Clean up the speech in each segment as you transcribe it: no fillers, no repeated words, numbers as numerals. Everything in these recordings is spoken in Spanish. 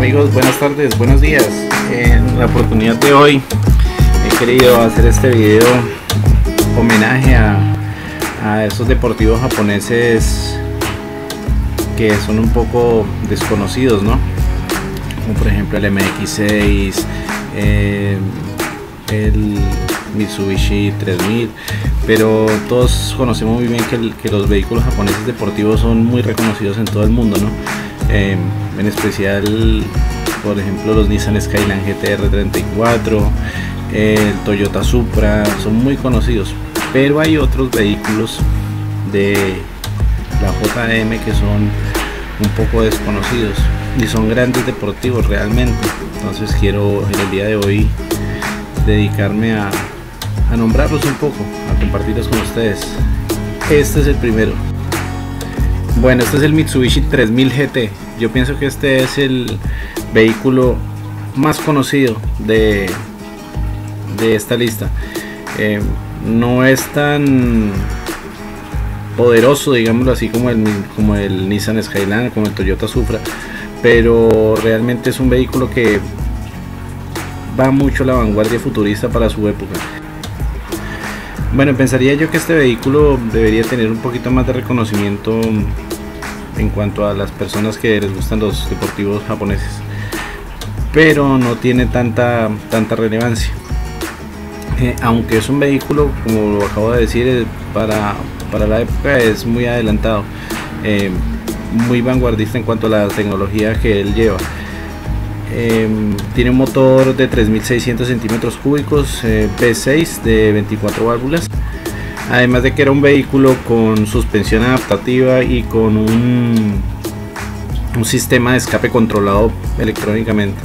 amigos, buenas tardes, buenos días. En la oportunidad de hoy he querido hacer este video homenaje a esos deportivos japoneses que son un poco desconocidos, ¿no? Como por ejemplo el MX6, el Mitsubishi 3000, pero todos conocemos muy bien que los vehículos japoneses deportivos son muy reconocidos en todo el mundo, ¿no? En especial, por ejemplo, los Nissan Skyline GTR 34, el Toyota Supra, son muy conocidos, pero hay otros vehículos de la JDM que son un poco desconocidos y son grandes deportivos realmente. Entonces quiero en el día de hoy dedicarme a nombrarlos un poco, a compartirlos con ustedes. Este es el primero. Bueno, este es el Mitsubishi 3000 GT. Yo pienso que este es el vehículo más conocido de esta lista. No es tan poderoso, digámoslo así, como el Nissan Skyline, como el Toyota Supra, pero realmente es un vehículo que va mucho a la vanguardia futurista para su época. Bueno, pensaría yo que este vehículo debería tener un poquito más de reconocimiento en cuanto a las personas que les gustan los deportivos japoneses, pero no tiene tanta relevancia, aunque es un vehículo, como lo acabo de decir, para la época es muy adelantado, muy vanguardista en cuanto a la tecnología que él lleva. Tiene un motor de 3600 centímetros cúbicos, V6 de 24 válvulas, además de que era un vehículo con suspensión adaptativa y con un sistema de escape controlado electrónicamente.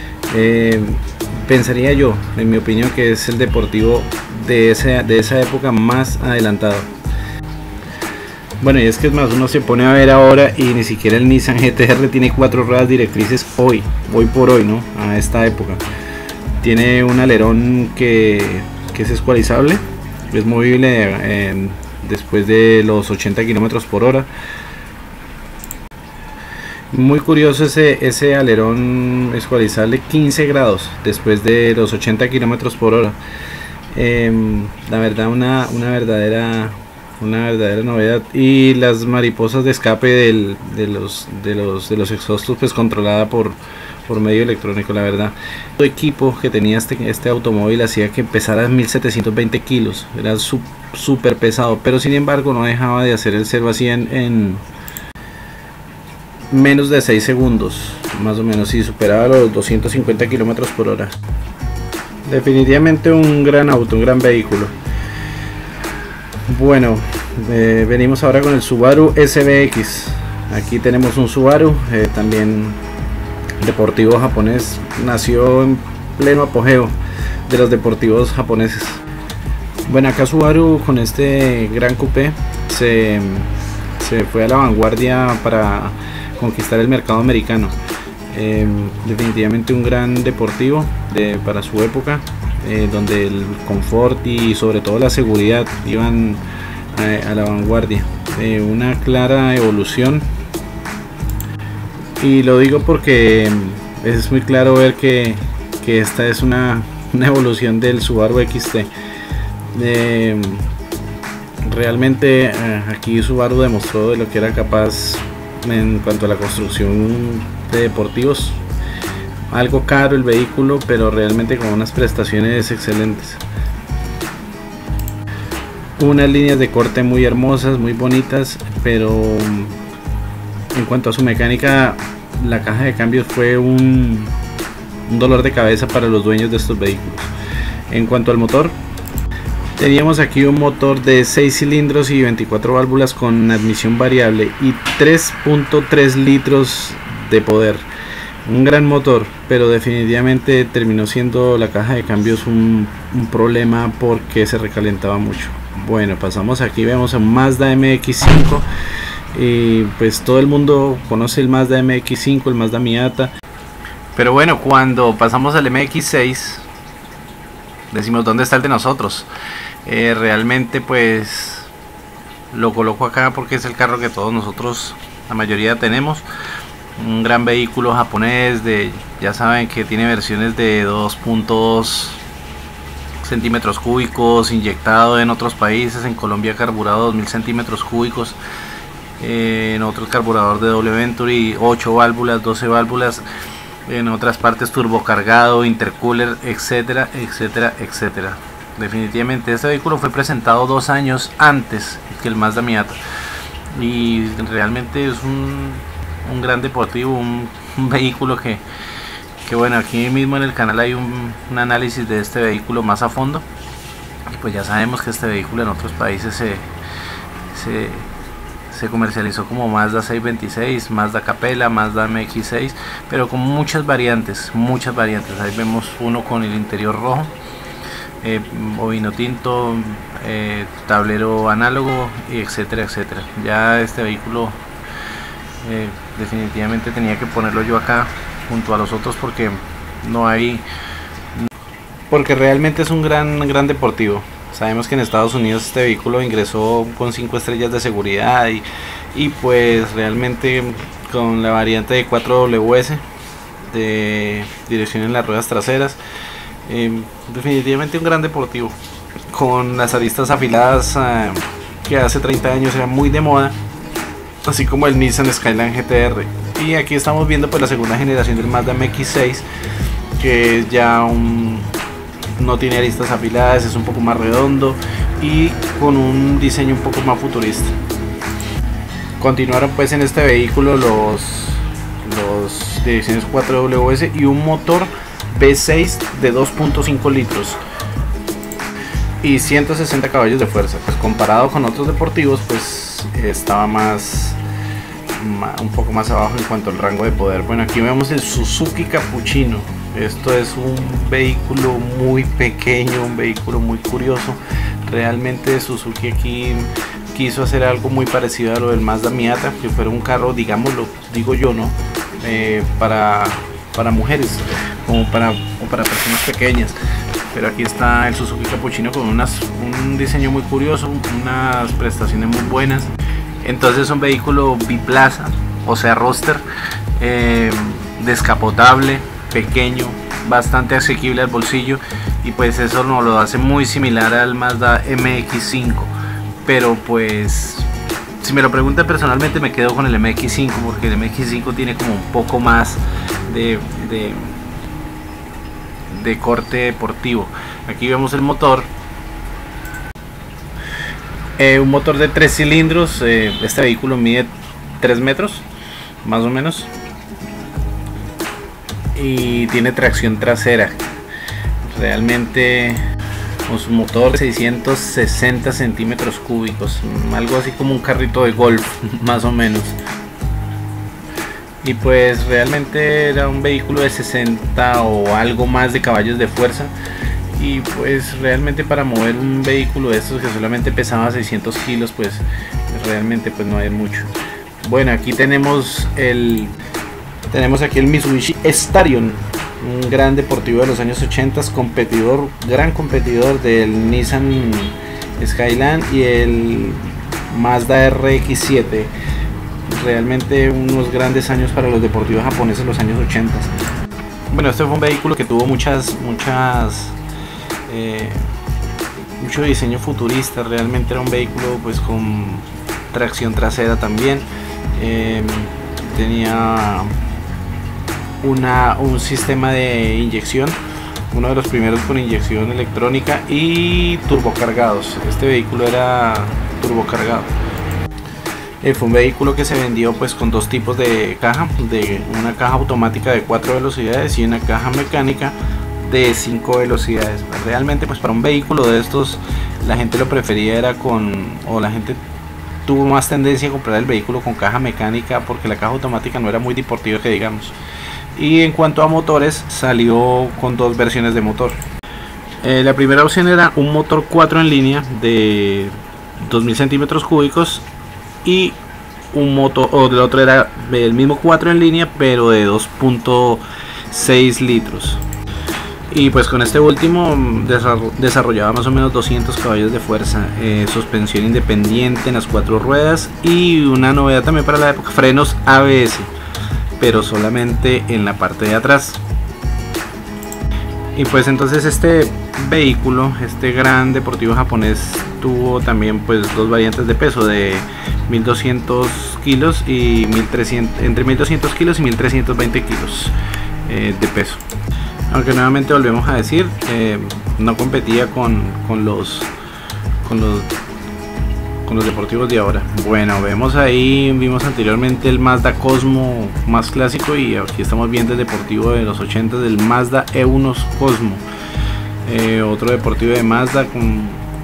Pensaría yo, en mi opinión, que es el deportivo de esa época más adelantado. Bueno, y es que es más, uno se pone a ver ahora y ni siquiera el Nissan GTR tiene 4 ruedas directrices hoy por hoy, ¿no? A esta época. Tiene un alerón que es escualizable, es movible después de los 80 km por hora. Muy curioso ese alerón escualizable, 15 grados después de los 80 km por hora. La verdad, una verdadera novedad. Y las mariposas de escape de los exhaustos, pues controlada por medio electrónico. La verdad, el equipo que tenía este automóvil hacía que pesara 1720 kilos, era súper pesado, pero sin embargo no dejaba de hacer el 0 a 100 en menos de 6 segundos más o menos, y superaba los 250 kilómetros por hora. Definitivamente un gran auto, un gran vehículo. Bueno, venimos ahora con el Subaru SBX. Aquí tenemos un Subaru, también deportivo japonés. Nació en pleno apogeo de los deportivos japoneses. Bueno, acá Subaru con este gran coupé se fue a la vanguardia para conquistar el mercado americano. Definitivamente un gran deportivo para su época, donde el confort y sobre todo la seguridad iban a la vanguardia. Una clara evolución, y lo digo porque es muy claro ver que esta es una evolución del Subaru XT. Realmente aquí Subaru demostró de lo que era capaz en cuanto a la construcción de deportivos. Algo caro el vehículo, pero realmente con unas prestaciones excelentes. Unas líneas de corte muy hermosas, muy bonitas, pero en cuanto a su mecánica, la caja de cambios fue un dolor de cabeza para los dueños de estos vehículos. En cuanto al motor, teníamos aquí un motor de 6 cilindros y 24 válvulas con admisión variable y 3.3 litros de poder. Un gran motor, pero definitivamente terminó siendo la caja de cambios un problema porque se recalentaba mucho. Bueno, pasamos aquí, vemos a un Mazda MX5, y pues todo el mundo conoce el Mazda MX5, el Mazda Miata. Pero bueno, cuando pasamos al MX6 decimos, ¿dónde está el de nosotros? Realmente pues lo coloco acá porque es el carro que todos nosotros, la mayoría, tenemos. un gran vehículo japonés, ya saben que tiene versiones de 2.2 centímetros cúbicos, inyectado en otros países, en Colombia carburado 2000 centímetros cúbicos, en otros carburador de doble Venturi, 8 válvulas, 12 válvulas, en otras partes turbocargado, intercooler, etcétera, etcétera, etcétera. Definitivamente este vehículo fue presentado 2 años antes que el Mazda Miata y realmente es un gran deportivo, un vehículo que bueno, aquí mismo en el canal hay un análisis de este vehículo más a fondo. Y pues ya sabemos que este vehículo en otros países se comercializó como Mazda 626, Mazda Capella, Mazda MX-6, pero con muchas variantes. Ahí vemos uno con el interior rojo, bovino tinto, tablero análogo, etcétera, etcétera. Ya este vehículo definitivamente tenía que ponerlo yo acá junto a los otros porque realmente es un gran deportivo. Sabemos que en Estados Unidos este vehículo ingresó con 5 estrellas de seguridad y pues realmente con la variante de 4WS de dirección en las ruedas traseras, definitivamente un gran deportivo con las aristas afiladas que hace 30 años eran muy de moda, así como el Nissan Skyline GTR. Y aquí estamos viendo pues la segunda generación del Mazda MX-6, que ya no tiene aristas afiladas, es un poco más redondo y con un diseño un poco más futurista. Continuaron pues en este vehículo los direcciones 4WS y un motor V6 de 2.5 litros y 160 caballos de fuerza. Pues comparado con otros deportivos pues estaba un poco más abajo en cuanto al rango de poder. Bueno, aquí vemos el Suzuki Cappuccino. Esto es un vehículo muy pequeño, un vehículo muy curioso. Realmente Suzuki aquí quiso hacer algo muy parecido a lo del Mazda Miata, que fuera un carro, digámoslo, digo yo, ¿no? Para mujeres o para personas pequeñas. Pero aquí está el Suzuki Cappuccino con un diseño muy curioso, unas prestaciones muy buenas. Entonces es un vehículo biplaza, o sea roadster, descapotable, pequeño, bastante asequible al bolsillo, y pues eso nos lo hace muy similar al Mazda MX-5. Pero pues si me lo preguntan personalmente me quedo con el MX-5 porque el MX-5 tiene como un poco más de corte deportivo. Aquí vemos el motor. Un motor de 3 cilindros. Este vehículo mide 3 metros más o menos y tiene tracción trasera. Realmente con su motor 660 centímetros cúbicos, algo así como un carrito de golf más o menos. Y pues realmente era un vehículo de 60 o algo más de caballos de fuerza. Y pues realmente para mover un vehículo de estos que solamente pesaba 600 kilos, pues realmente pues no hay mucho. Bueno, aquí tenemos aquí el Mitsubishi Starion, un gran deportivo de los años 80, gran competidor del Nissan Skyline y el Mazda RX-7. Realmente unos grandes años para los deportivos japoneses en los años 80. Bueno, este fue un vehículo que tuvo mucho diseño futurista. Realmente era un vehículo pues con tracción trasera también. Tenía un sistema de inyección, uno de los primeros con inyección electrónica y turbocargados. Este vehículo era turbocargado. Fue un vehículo que se vendió pues con dos tipos de caja, una caja automática de 4 velocidades y una caja mecánica de 5 velocidades. Realmente pues para un vehículo de estos la gente lo prefería la gente tuvo más tendencia a comprar el vehículo con caja mecánica porque la caja automática no era muy deportiva que digamos. Y en cuanto a motores, salió con dos versiones de motor. La primera opción era un motor 4 en línea de 2000 centímetros cúbicos y un motor, o del otro era el mismo 4 en línea pero de 2.6 litros. Y pues con este último desarrollaba más o menos 200 caballos de fuerza, suspensión independiente en las 4 ruedas y una novedad también para la época, frenos ABS. pero solamente en la parte de atrás. Y pues entonces este vehículo, este gran deportivo japonés, tuvo también pues dos variantes de peso, de 1200 kilos y 1300, entre 1200 kilos y 1320 kilos de peso. Aunque nuevamente volvemos a decir, no competía con los deportivos de ahora. Bueno, vimos anteriormente el Mazda Cosmo más clásico, y aquí estamos viendo el deportivo de los 80 del Mazda E1 Cosmo. Otro deportivo de Mazda con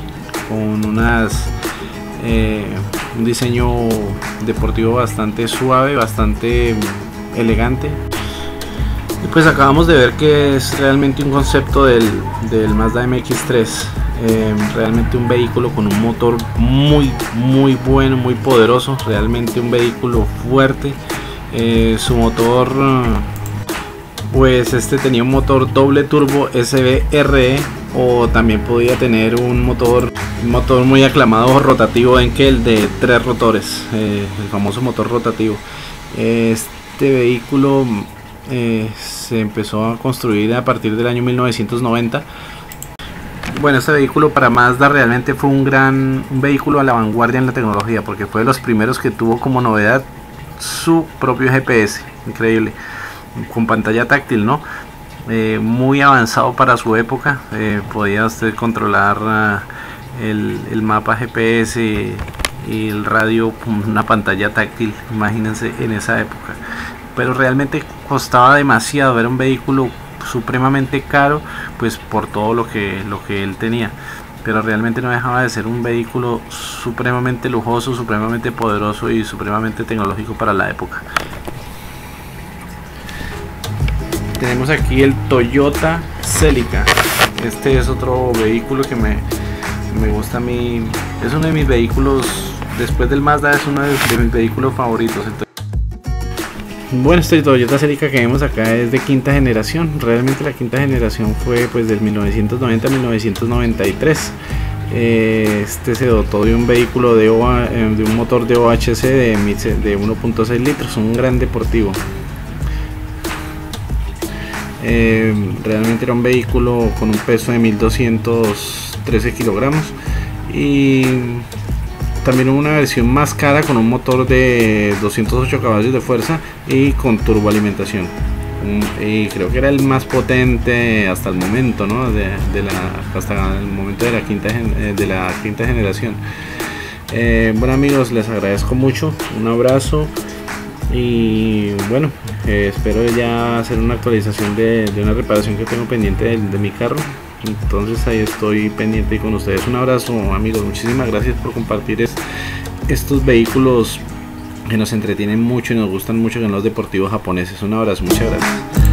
un diseño deportivo bastante suave, bastante elegante. Y pues acabamos de ver que es realmente un concepto del Mazda MX-3. Realmente un vehículo con un motor muy bueno, muy poderoso, realmente un vehículo fuerte. Su motor, pues tenía un motor doble turbo SBRE, o también podía tener un motor muy aclamado rotativo Enkel de 3 rotores, el famoso motor rotativo. Este vehículo se empezó a construir a partir del año 1990. Bueno, este vehículo para Mazda realmente fue un vehículo a la vanguardia en la tecnología, porque fue de los primeros que tuvo como novedad su propio GPS, increíble, con pantalla táctil, ¿no? Muy avanzado para su época. Podía usted controlar el mapa GPS y el radio con una pantalla táctil, imagínense en esa época. Pero realmente costaba demasiado, era un vehículo supremamente caro, pues por todo lo que él tenía, pero realmente no dejaba de ser un vehículo supremamente lujoso, supremamente poderoso y supremamente tecnológico para la época. Tenemos aquí el Toyota Celica. Este es otro vehículo que me gusta a mí, es uno de mis vehículos, después del Mazda es uno de mis vehículos favoritos. Bueno, este Toyota Celica que vemos acá es de quinta generación. Realmente la quinta generación fue pues del 1990 a 1993. Se dotó de un vehículo de un motor de OHC de 1.6 litros, un gran deportivo. Realmente era un vehículo con un peso de 1213 kilogramos, y también una versión más cara con un motor de 208 caballos de fuerza y con turboalimentación. Y creo que era el más potente hasta el momento, ¿no? Hasta el momento de la quinta generación. Bueno amigos, les agradezco mucho, un abrazo, y bueno, espero ya hacer una actualización de una reparación que tengo pendiente de mi carro. Entonces ahí estoy pendiente con ustedes. Un abrazo amigos, muchísimas gracias por compartir estos vehículos que nos entretienen mucho y nos gustan mucho, en los deportivos japoneses. Un abrazo, muchas gracias.